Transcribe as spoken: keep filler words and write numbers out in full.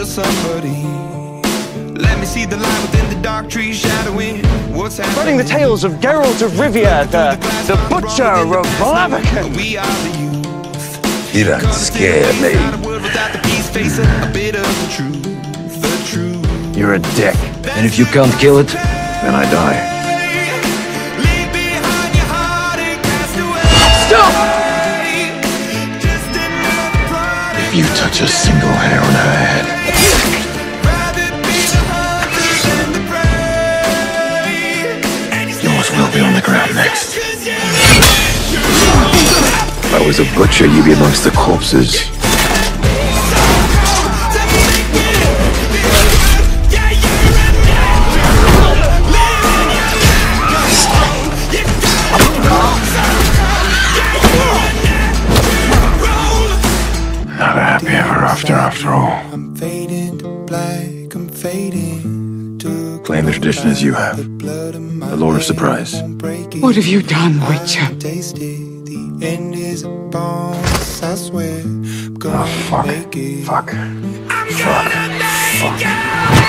just somebody. Let me see the light within the dark trees shadowing what's happening. Spreading the tales of Geralt of Rivia, the, the butcher of Blaviken. We are the youth. You don't scare me. You're a dick. And if you can't kill it, then I die. Stop! If you touch a single hair on her head, yours will be on the ground next. If I was a butcher, you'd be amongst the corpses. Not a happy ever after, after all. I'm fading to black, I'm fading to Claim the tradition as you have. The Lord of Surprise. What have you done, Witcher? The end is upon us, I swear. Oh, fuck. Fuck. Fuck. Fuck.